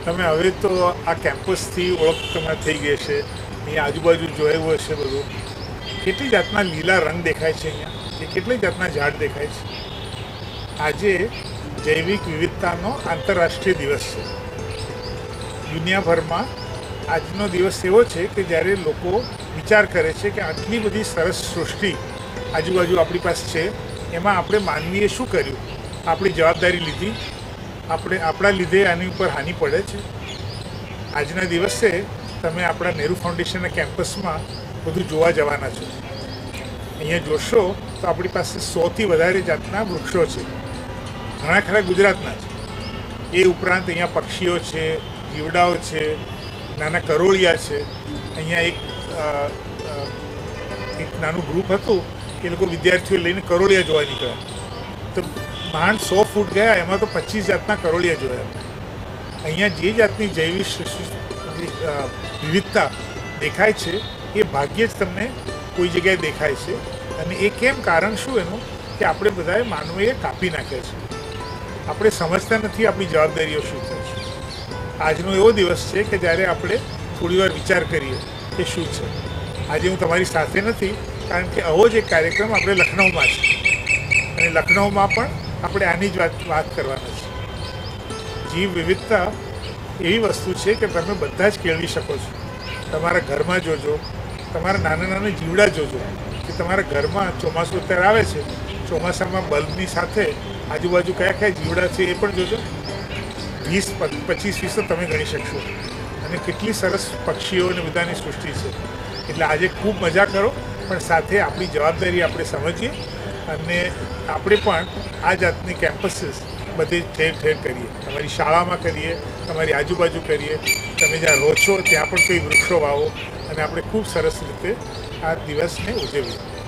તમે હવે તો આ કેમ્પસથી ઓળખ તમારે થઈ ગઈ છે, અહીંયા આજુબાજુ જોયું હશે બધું. કેટલી જાતના લીલા રંગ દેખાય છે અહીંયા, કે કેટલી જાતના ઝાડ દેખાય છે. આજે જૈવિક વિવિધતાનો આંતરરાષ્ટ્રીય દિવસ છે. દુનિયાભરમાં આજનો દિવસ એવો છે કે જ્યારે લોકો વિચાર કરે છે કે આટલી બધી સરસ સૃષ્ટિ આજુબાજુ આપણી પાસે છે, એમાં આપણે માનવીએ શું કર્યું, આપણી જવાબદારી લીધી, આપણા લીધે આની ઉપર હાનિ પડે છે. આજના દિવસે તમે આપણા નહેરુ ફાઉન્ડેશનના કેમ્પસમાં બધું જોવા જવાના છો. અહીંયા જોશો તો આપણી પાસે 100થી વધારે જાતના વૃક્ષો છે, ઘણા ખરા ગુજરાતના છે. એ ઉપરાંત અહીંયા પક્ષીઓ છે, જીવડાઓ છે, નાના કરોળિયા છે. અહીંયા એક નાનું ગ્રુપ હતું, એ લોકો વિદ્યાર્થીઓ લઈને કરોળિયા જોવા નીકળ્યા, તો માંડ 100 ફૂટ ગયા, એમાં તો 25 જાતના કરોળિયા જોયા. અહીંયા જે જાતની જૈવિક વિવિધતા દેખાય છે એ ભાગ્યે જ તમને કોઈ જગ્યાએ દેખાય છે. અને એ કેમ, કારણ શું એનું, કે આપણે બધાએ માનવીએ કાપી નાખ્યા છે. આપણે સમજતા નથી આપણી જવાબદારીઓ શું થાય છે. આજનો એવો દિવસ છે કે જ્યારે આપણે થોડીવાર વિચાર કરીએ કે શું છે. આજે હું તમારી સાથે નથી, કારણ કે આવો જ એક કાર્યક્રમ આપણે લખનૌમાં છે, અને લખનૌમાં પણ આપણે આની જ વાત કરવાના છે. જીવ વિવિધતા એવી વસ્તુ છે કે તમે બધા જ કેળવી શકો છો. તમારા ઘરમાં જોજો, તમારા નાના નાના જીવડા જોજો, કે તમારા ઘરમાં ચોમાસું અત્યારે આવે છે, ચોમાસામાં બલ્બની સાથે આજુબાજુ કયા કયા જીવડા છે એ પણ જોજો. 20-25 તો તમે ગણી શકશો. અને કેટલી સરસ પક્ષીઓ અને બધાની સૃષ્ટિ છે. એટલે આજે ખૂબ મજા કરો, પણ સાથે આપણી જવાબદારી આપણે સમજીએ, અને આપણે પણ આ જાતની કેમ્પસીસ બધે ઠેર ઠેર કરીએ. તમારી શાળામાં કરીએ, તમારી આજુબાજુ કરીએ, તમે જ્યાં રહો છો ત્યાં પણ કોઈ વૃક્ષો વાવો, અને આપણે ખૂબ સરસ રીતે આ દિવસને ઉજવીએ.